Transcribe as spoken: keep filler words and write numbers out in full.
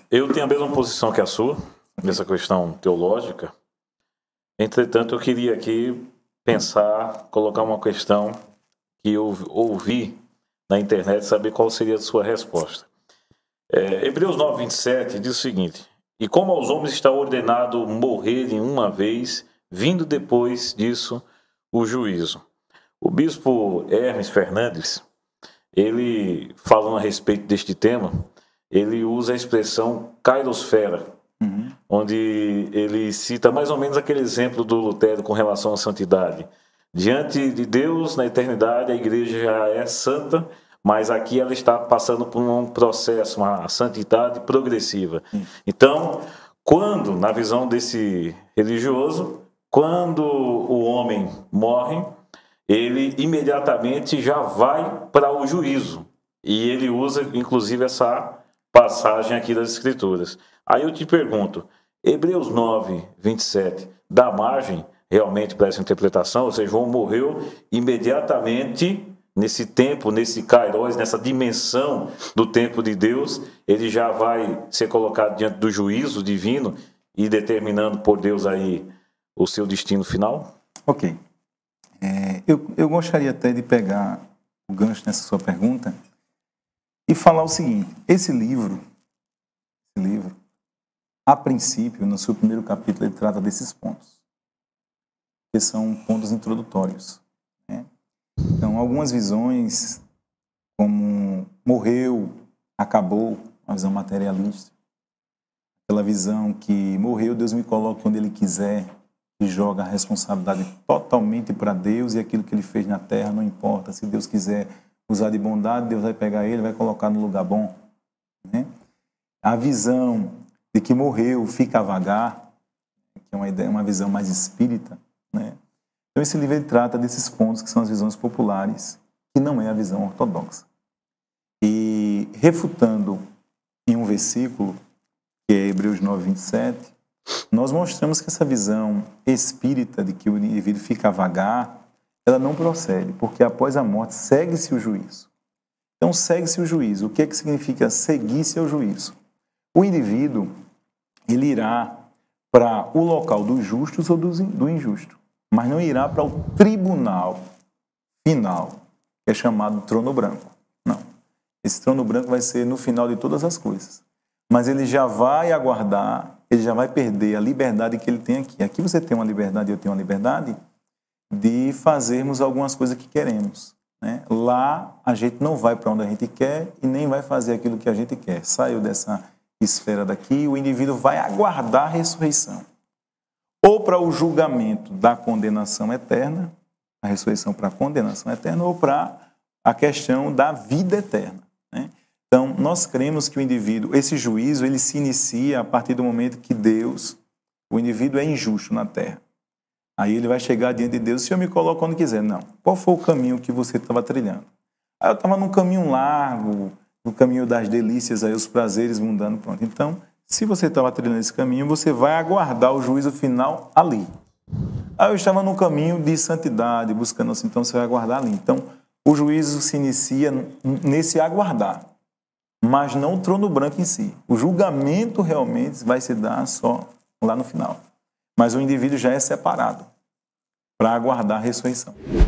eu tenho a mesma posição que a sua, nessa questão teológica. Entretanto, eu queria aqui pensar, colocar uma questão que eu ouvi na internet, saber qual seria a sua resposta. É, Hebreus nove, vinte e sete diz o seguinte: e como aos homens está ordenado morrerem uma vez, vindo depois disso o juízo. O bispo Hermes Fernandes, ele, falando a respeito deste tema, ele usa a expressão kairosfera, uhum. onde ele cita mais ou menos aquele exemplo do Lutero com relação à santidade. Diante de Deus, na eternidade, a igreja já é santa, mas aqui ela está passando por um processo, uma santidade progressiva. Uhum. Então, quando, na visão desse religioso, quando o homem morre, ele imediatamente já vai para o juízo. E ele usa, inclusive, essa passagem aqui das Escrituras. Aí eu te pergunto, Hebreus nove, vinte e sete, dá margem realmente para essa interpretação? Ou seja, João morreu imediatamente, nesse tempo, nesse kairos, nessa dimensão do tempo de Deus, ele já vai ser colocado diante do juízo divino e determinando por Deus aí o seu destino final? Ok. É, eu, eu gostaria até de pegar o gancho nessa sua pergunta e falar o seguinte: esse livro, esse livro, a princípio, no seu primeiro capítulo, ele trata desses pontos, que são pontos introdutórios, né? Então, algumas visões, como morreu, acabou, uma visão materialista, aquela visão que morreu, Deus me coloca onde Ele quiser, e joga a responsabilidade totalmente para Deus, e aquilo que Ele fez na terra não importa. Se Deus quiser usar de bondade, Deus vai pegar ele, vai colocar no lugar bom, né? A visão de que morreu, fica a vagar, que é uma, ideia, uma visão mais espírita, né? Então esse livro ele trata desses pontos que são as visões populares, que não é a visão ortodoxa. E refutando em um versículo, que é Hebreus nove, vinte e sete, nós mostramos que essa visão espírita de que o indivíduo fica a vagar, ela não procede, porque após a morte segue-se o juízo. Então segue-se o juízo. O que é que significa seguir-se ao juízo? O indivíduo, ele irá para o local dos justos ou do injusto, mas não irá para o tribunal final, que é chamado trono branco. Não. Esse trono branco vai ser no final de todas as coisas. Mas ele já vai aguardar, ele já vai perder a liberdade que ele tem aqui. Aqui você tem uma liberdade e eu tenho uma liberdade de fazermos algumas coisas que queremos, né? Lá a gente não vai para onde a gente quer e nem vai fazer aquilo que a gente quer. Saiu dessa esfera daqui, o indivíduo vai aguardar a ressurreição. Ou para o julgamento da condenação eterna, a ressurreição para a condenação eterna, ou para a questão da vida eterna, né? Então, nós cremos que o indivíduo, esse juízo, ele se inicia a partir do momento que Deus, o indivíduo é injusto na terra. Aí ele vai chegar diante de Deus, o Senhor me coloca onde quiser. Não. Qual foi o caminho que você estava trilhando? Aí eu estava num caminho largo, no caminho das delícias, aí os prazeres mundanos, pronto. Então, se você estava trilhando esse caminho, você vai aguardar o juízo final ali. Aí eu estava num caminho de santidade, buscando assim, então você vai aguardar ali. Então, o juízo se inicia nesse aguardar, mas não o trono branco em si. O julgamento realmente vai se dar só lá no final. Mas o indivíduo já é separado para aguardar a ressurreição.